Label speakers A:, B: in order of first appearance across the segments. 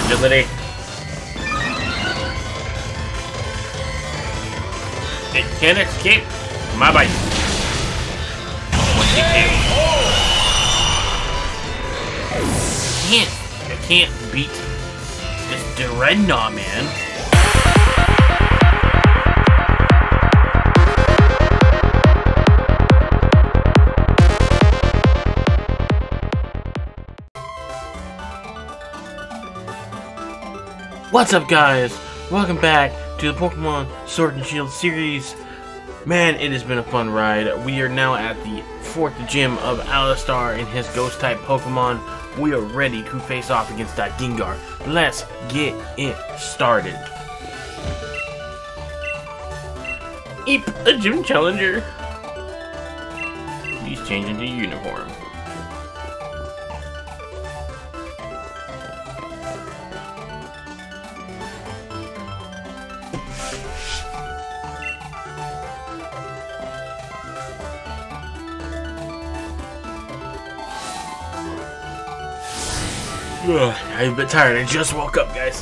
A: agility. It can't escape my bite. One hit KO. I can't beat this Drednaw, man. What's up, guys? Welcome back to the Pokemon Sword and Shield series. Man, it has been a fun ride. We are now at the 4th gym of Alistar and his Ghost-type Pokemon. We are ready to face off against that Gengar. Let's get it started. Eep, a gym challenger. Please change into uniform. Ugh, I'm a bit tired. I just woke up, guys.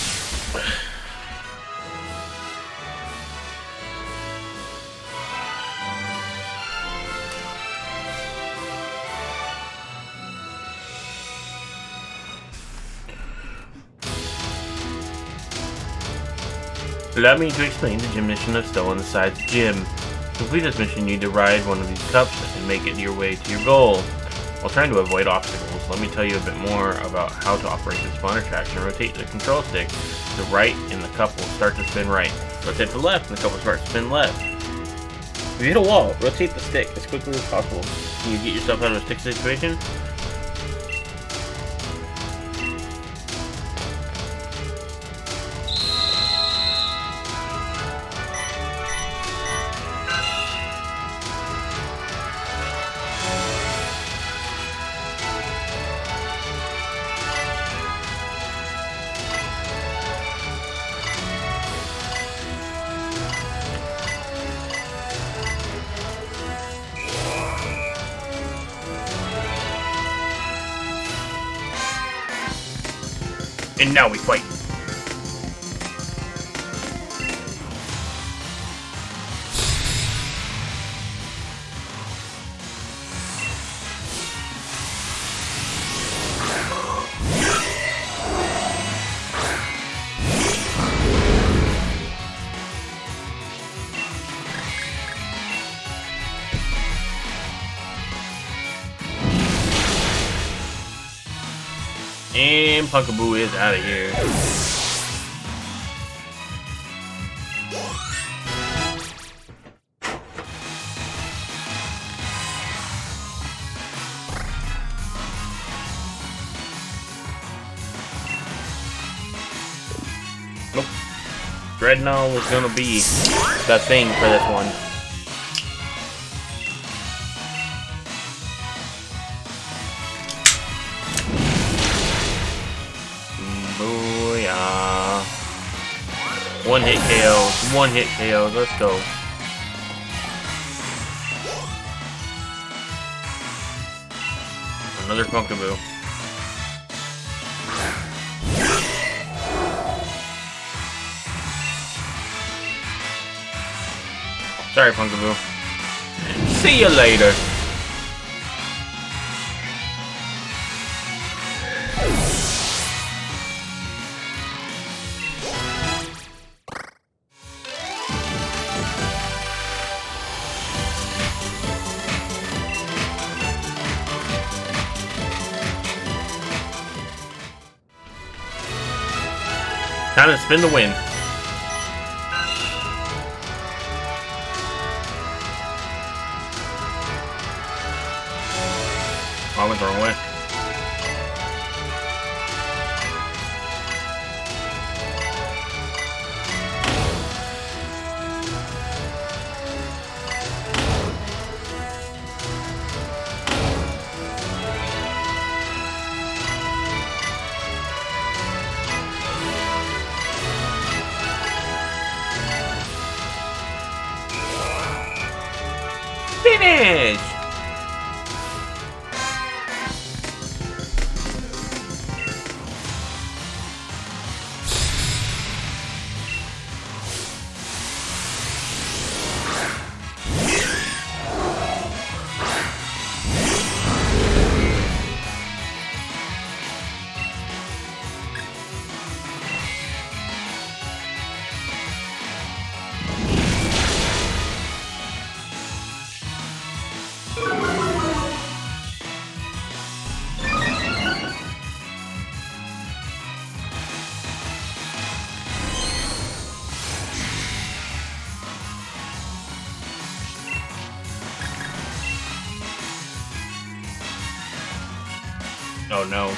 A: Allow me to explain the gym mission of Still on the Sides Gym. To complete this mission, you need to ride one of these cups and make it your way to your goal. While trying to avoid obstacles, let me tell you a bit more about how to operate the spawn attraction. Rotate the control stick to the right and the cup will start to spin right. Rotate to the left and the cup will start to spin left. If you hit a wall, rotate the stick as quickly as possible. Can you get yourself out of a stick situation? And now we fight. And Punkaboo is out of here. Nope. Drednaw was gonna be the thing for this one. Booyah. One hit KOs, one hit KOs, let's go. Another Punkaboo. Sorry, Punkaboo. See you later. Time to spin the win. I went the wrong way. Finish! Oh no.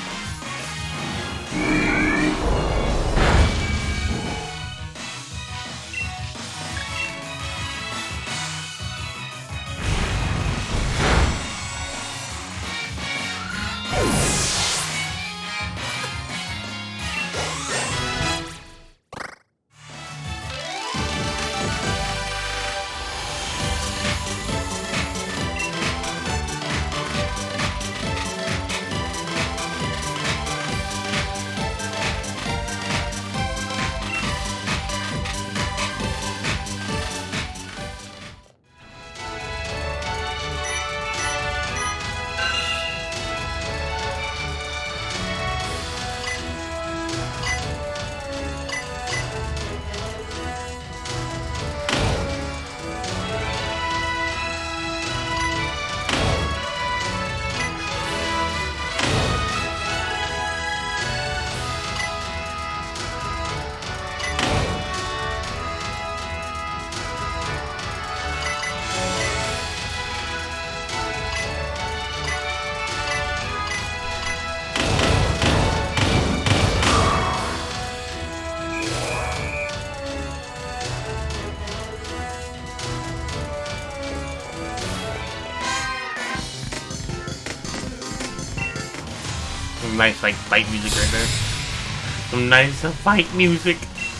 A: Some nice like fight music right there. Some nice fight music.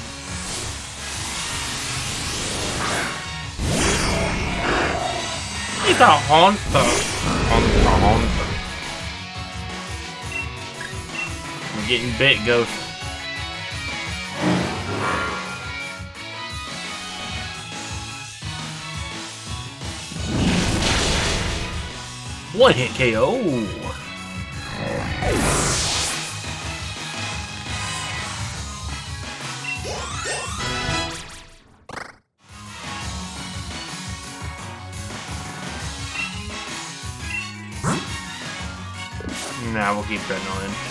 A: It's a monster. Monster. I'm getting bit, Ghost. One hit KO. Nah, we'll keep Drednaw in.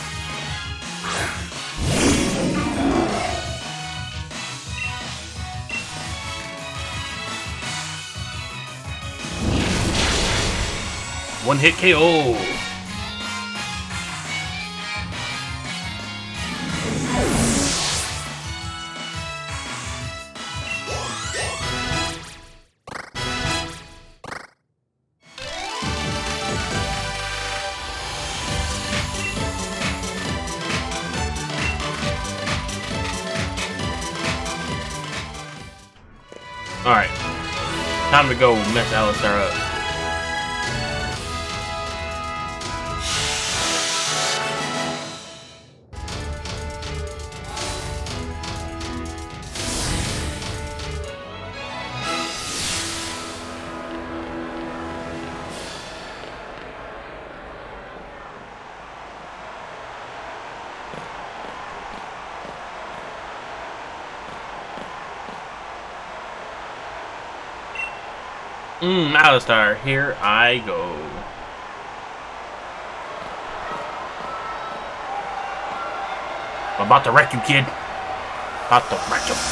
A: One hit KO. Alright, time to go mess Alistar up. Alistar, here I go. I'm about to wreck you, kid. About to wreck you.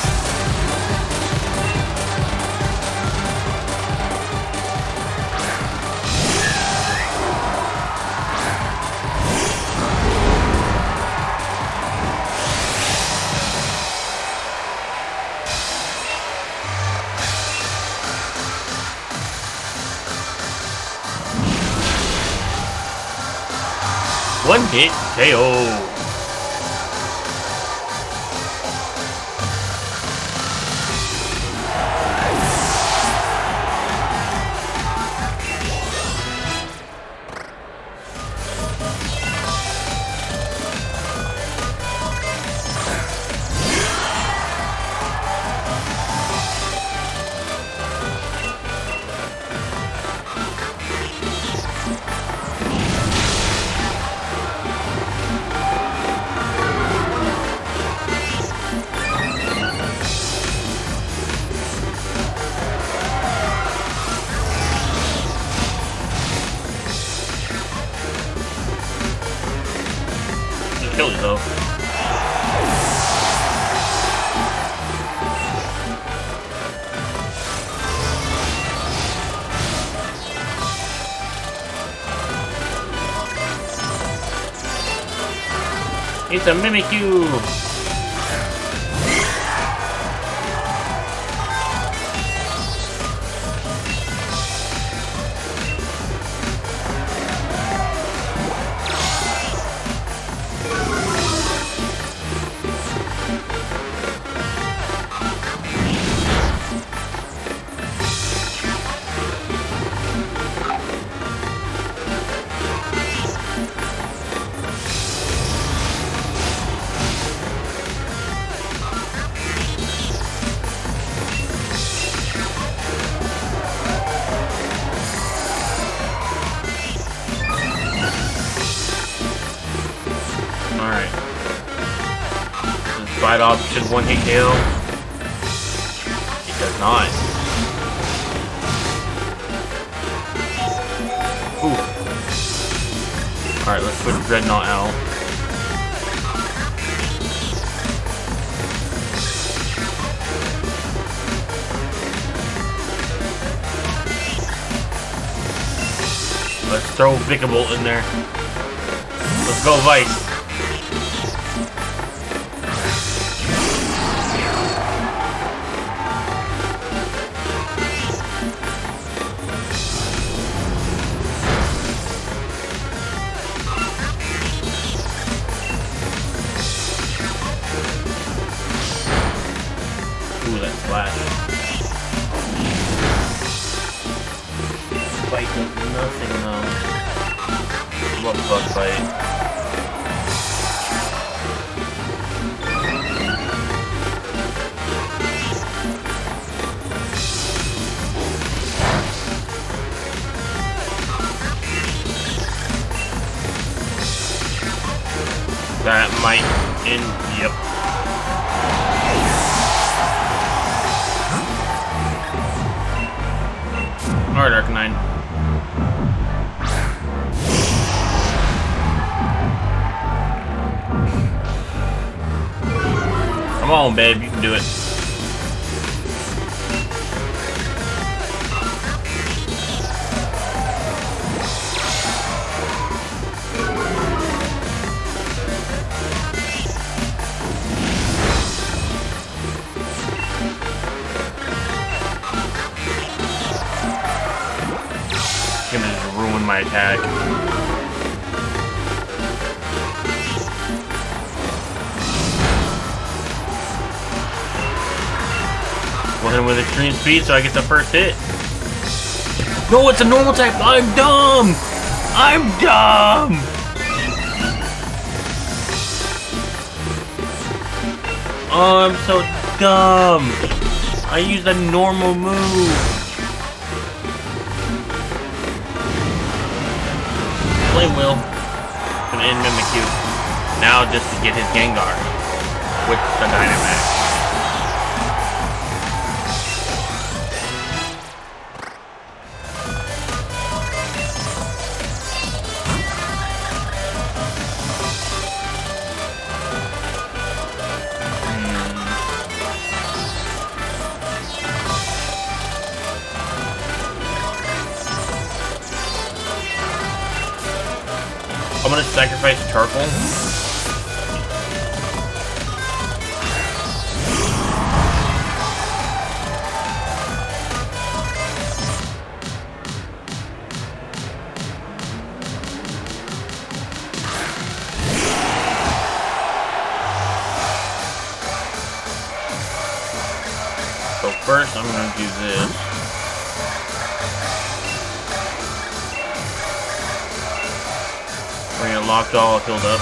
A: One hit KO. It's a Mimikyu! Alright. Does Bite Off should one hit KO? It does not. Ooh. Alright, let's put Drednaw out. Let's throw Vickabolt in there. Let's go, Vice. Ooh, that splash. Bite does nothing though. What bug bite? That might end. Yep. Alright, Arcanine. Come on, babe, you can do it. Gonna just ruin my attack. We'll hit him with extreme speed so I get the first hit. No, it's a normal type. I'm dumb. I'm dumb. Oh, I'm so dumb. I used a normal move. Flame Wheel. Gonna end Mimikyu. Now just to get his Gengar with the Dynamax. I'm gonna sacrifice Charcoal. So first I'm gonna do this. We're gonna locked all filled up.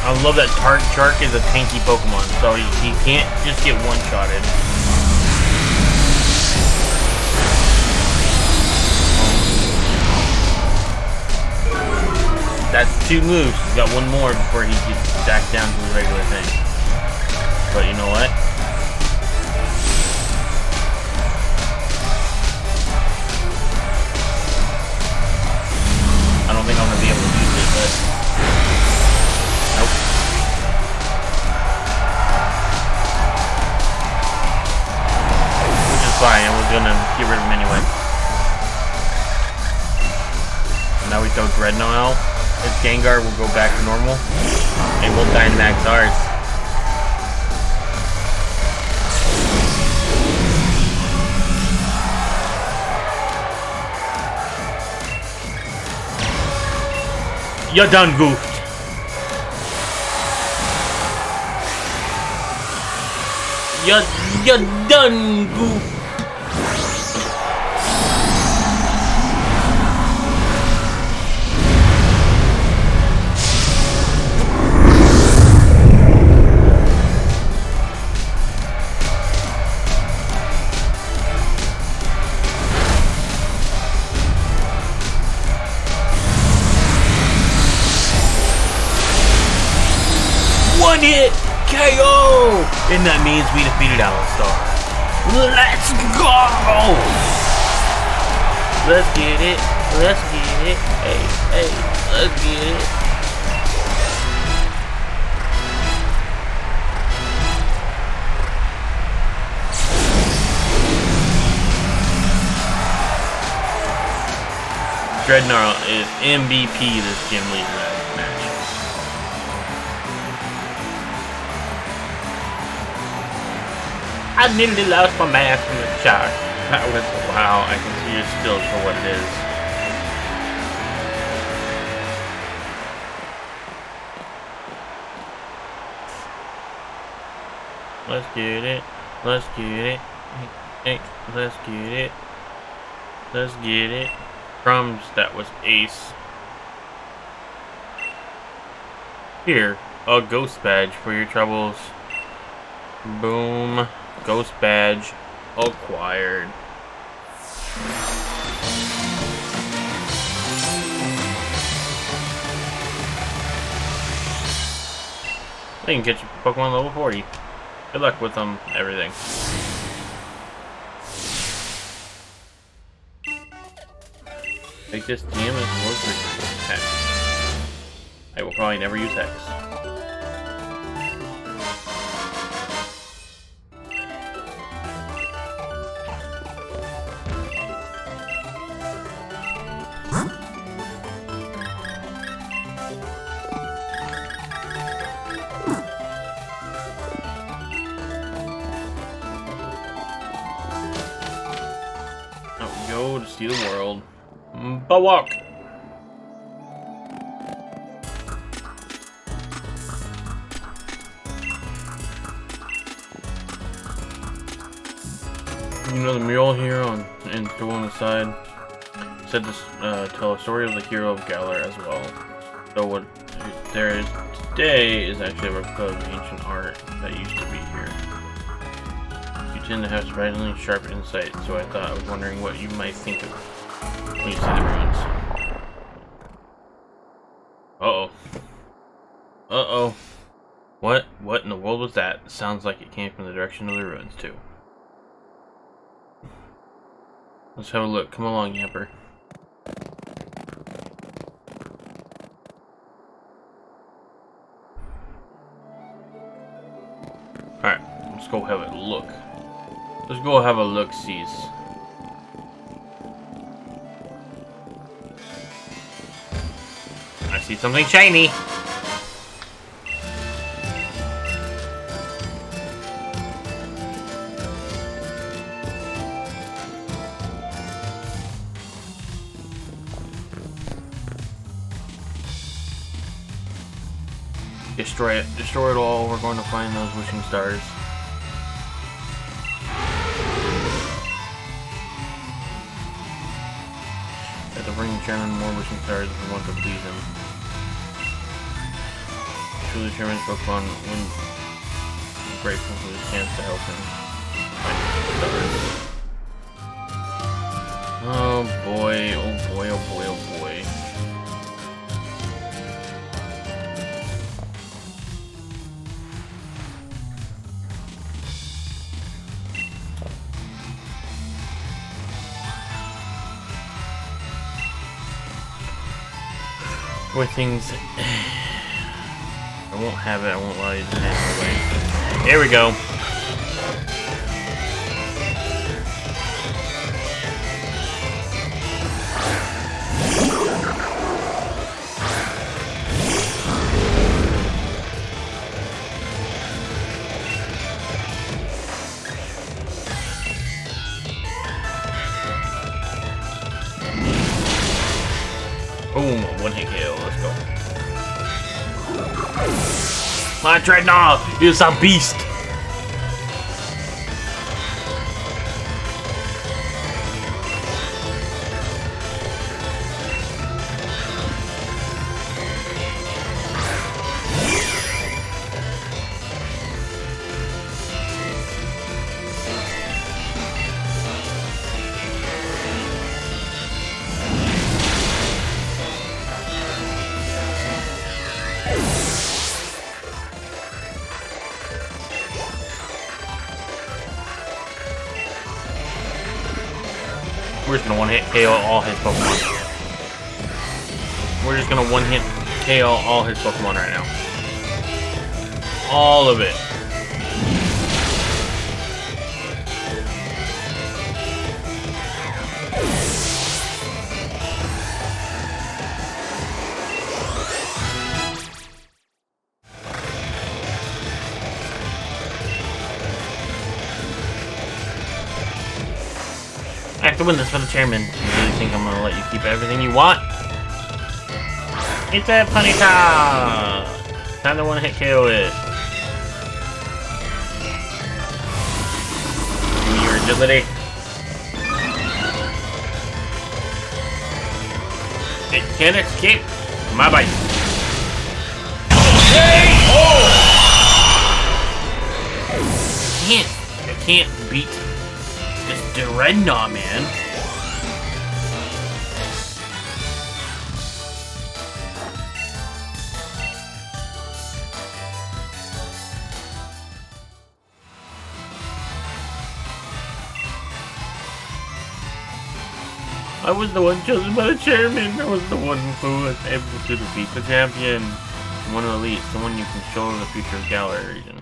A: I love that Shark is a tanky Pokemon, so he can't just get one-shotted. That's 2 moves. He's got 1 more before he gets back down to his regular thing. But you know what? I don't think I'm gonna be able to use it, but nope. Which is fine. I was gonna get rid of him anyway. And now we throw Drednaw out. His Gengar will go back to normal, and we'll Dynamax ours. You done goofed. You done goofed. One hit KO! And that means we defeated Alistar. Let's go! Let's get it. Let's get it. Hey, hey, let's get it. Drednaw is MVP this Gym League match. I nearly lost my mask in the shower. That was, wow, I can see it still for what it is. Let's get it. Let's get it. Hey, let's get it. Let's get it. Crumbs, that was ace. Here, a ghost badge for your troubles. Boom. Ghost badge acquired. They can get you Pokemon level 40. Good luck with them, everything. Take this TM as more for Hex. I will probably never use Hex. Go to see the world. But walk. Another mural here and go on the side. Said to tell a story of the hero of Galar as well. So what there is today is actually a replica of ancient art that used to be here. You tend to have surprisingly sharp insight, so I thought I was wondering what you might think of when you see the ruins. Uh-oh. Uh-oh. What in the world was that? Sounds like it came from the direction of the ruins, too. Let's have a look. Come along, Yamper. Alright, let's go have a look. Let's go have a look-sees. I see something shiny! Destroy it. Destroy it all. We're going to find those wishing stars. Have to bring Chairman more wishing stars if we want to please him. truly determines Pokemon when I'm grateful for the chance to help him. Oh boy, oh boy, oh boy, oh boy. Where things... I won't have it, I won't allow you to have it away. There we go. Boom, one hit KO, let's go. My Drednaw is a beast! We're just gonna one-hit KO all his Pokemon. We're just gonna one-hit KO all his Pokemon right now. All of it. I have to win this for the chairman. You really think I'm gonna let you keep everything you want? It's a Ponyta! Time to one-hit KO it. Give me your agility. It can't escape my bite. I can't beat this Drednaw, man. I was the one chosen by the chairman. I was the one who was able to defeat the champion. One elite, someone you can show the future of Galar region.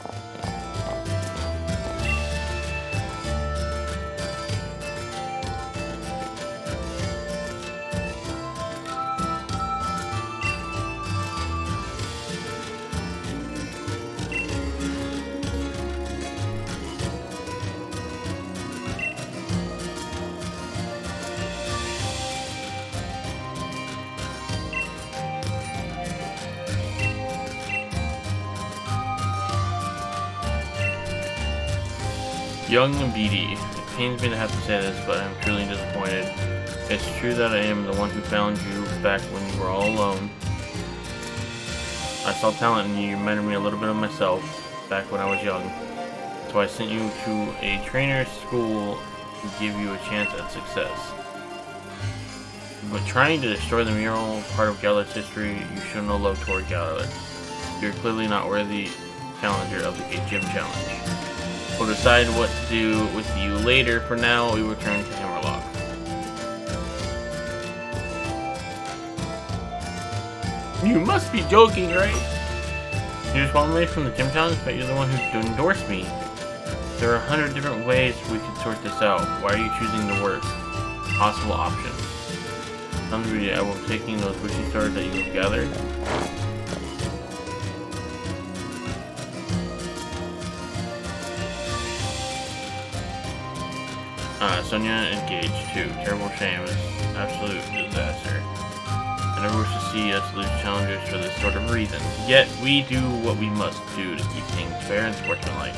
A: Young and beady. It pains me to have to say this, but I'm truly disappointed. It's true that I am the one who found you back when you were all alone. I saw talent in you. You reminded me a little bit of myself back when I was young. So I sent you to a trainer's school to give you a chance at success. But trying to destroy the mural, part of Galar's history, you show no love toward Galar. You're clearly not worthy challenger of the gym challenge. We'll decide what to do with you later. For now, we return to Hammerlock. You must be joking, right? You just want me from the gym challenge, but you're the one who endorsed me. There are 100 different ways we could sort this out. Why are you choosing the worst possible option? Some degree, I will be taking those wishing stars that you have gathered. Sonia engaged too. Terrible shame. It's absolute disaster. I never wish to see us lose challengers for this sort of reason. Yet we do what we must do to keep things fair and sportsmanlike.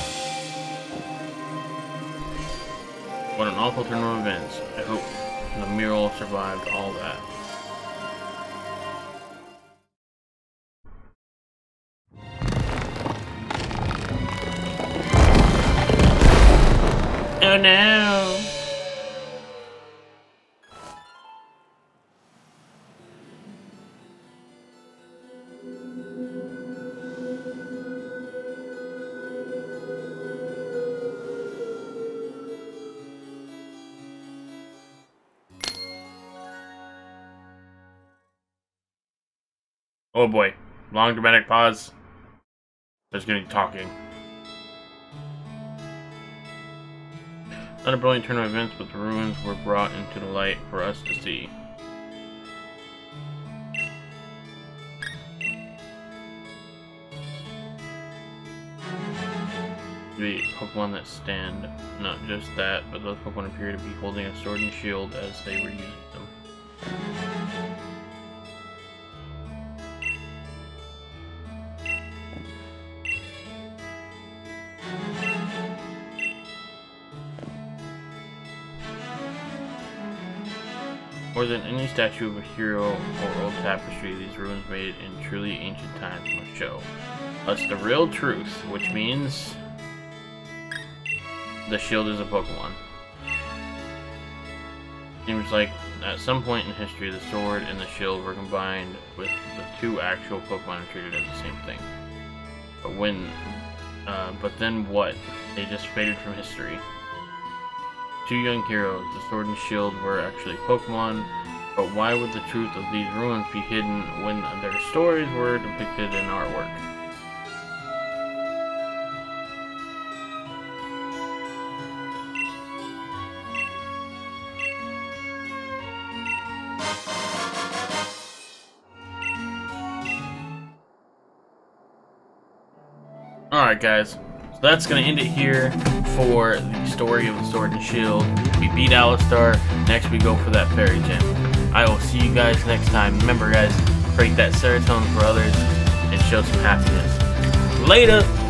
A: What an awful turn of events. I hope the Mural survived all that. Oh no! Oh boy. Long dramatic pause. There's gonna be talking. Not a brilliant turn of events, but the ruins were brought into the light for us to see. The Pokemon that stand, not just that, but those Pokemon appear to be holding a sword and shield as they were using them. More than any statue of a hero or old tapestry, these ruins made in truly ancient times must show us the real truth, which means the shield is a Pokemon. Seems like at some point in history, the sword and the shield were combined with the two actual Pokemon and treated as the same thing. But then what? They just faded from history. Two young heroes, the sword and shield were actually Pokemon, but why would the truth of these ruins be hidden when their stories were depicted in artwork? Alright guys, so that's going to end it here for the story of the Sword and Shield. We beat Alistar, next we go for that Fairy Gem. I will see you guys next time. Remember guys, create that serotonin for others and show some happiness. Later!